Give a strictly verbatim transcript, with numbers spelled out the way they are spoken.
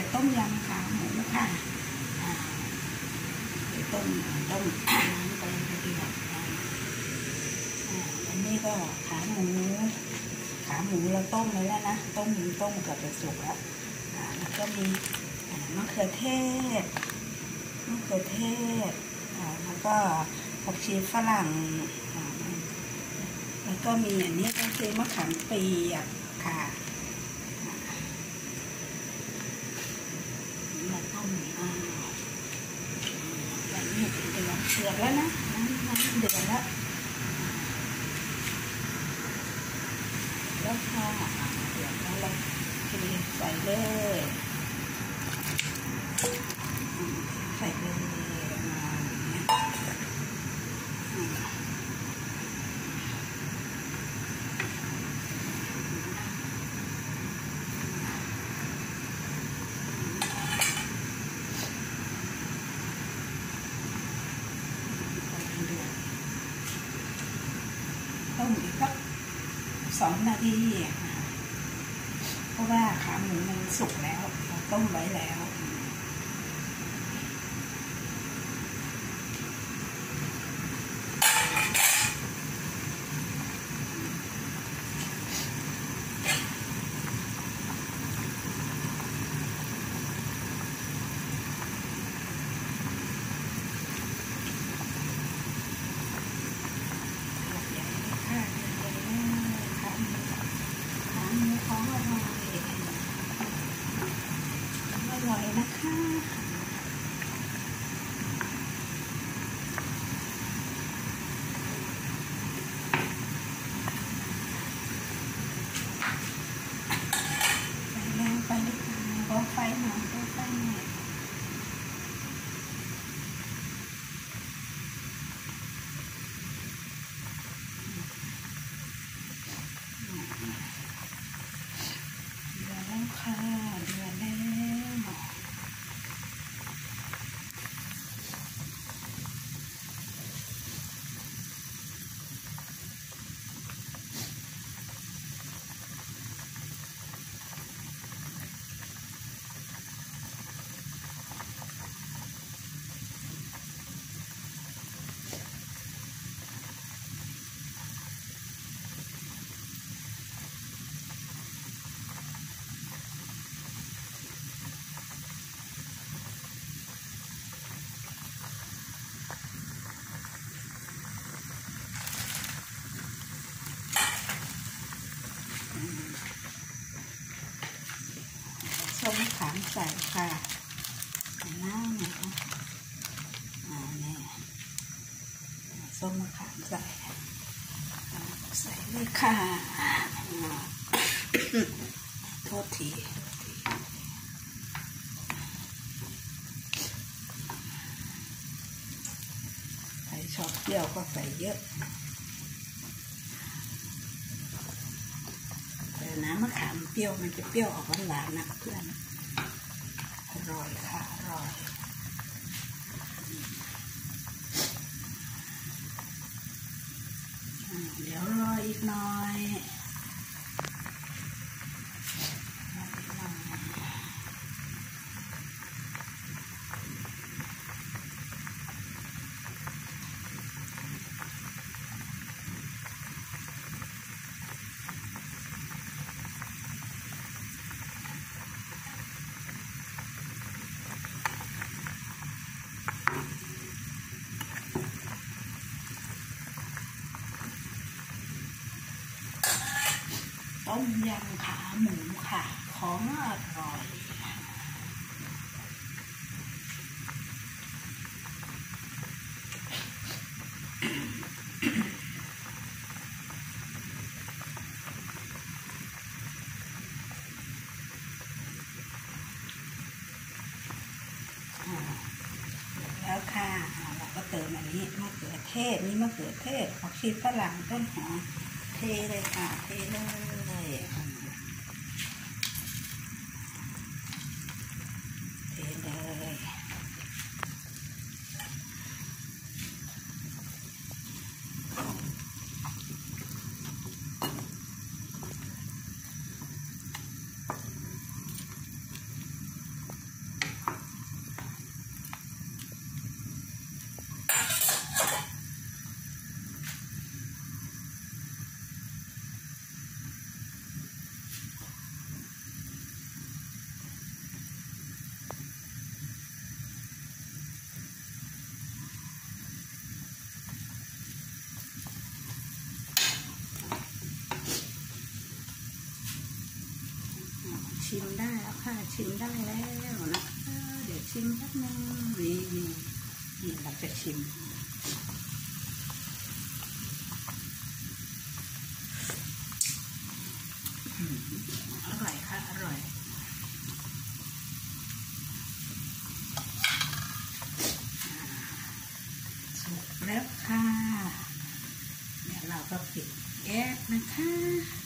ต้มยำขาหมูค่ะไปต้มต้มน้ำไปเดือดอันนี้ก็ขาหมูขาหมูเราต้มไว้แล้วนะต้มต้มเกือบจะสุกแล้วแล้วก็มีมะเขือเทศมะเขือเทศแล้วก็ผักชีฝรั่งแล้วก็มีอันนี้ก็คือมะขามเปียกค่ะมาต้มอ่าแบบนี้เดือดเดือดแล้วนะน้ำน้ำเดือดแล้วแล้วค่ะเดือดแล้วเราเทใส่เลยใส่เลยต้มอีกสักสองนาทีเพราะว่าขาหมูมันสุกแล้วเราต้มไว้แล้วอร่อยนะคะไปแล้วไปเลยค่ะเบาไฟหน่อยเบาไฟหน่อยเดือดแล้วค่ะเดือดแล้วส้มมะขามใส่ค่ะน้ำเนี่ยอ่าเนี่ยส้มมะขามใส่ใส่เลยค่ะโทษทีใครชอบเปรี้ยวก็ใส่เยอะแต่น้ำมะขามเปรี้ยวมันจะเปรี้ยวออกหวานๆนะเพื่อนอร่อยค่ะอร่อยเดี๋ยวรออีกหน่อยต้มยำขาหมูค่ะของอร่อยแล้วค่ะเราก็เติมอันนี้มะเขือเทศนี่มะเขือเทศผักชีฝรั่งต้นหอมเทเลยค่ะเทเลยเทเลยชิมได้แล้วค่ะชิมได้แล้วนะเดี๋ยวชิมแป๊บนึงนี่นี่เราจะชิมอร่อยค่ะอร่อยสุกแล้วค่ะเดี๋ยวเราก็ปิดแก๊สนะคะ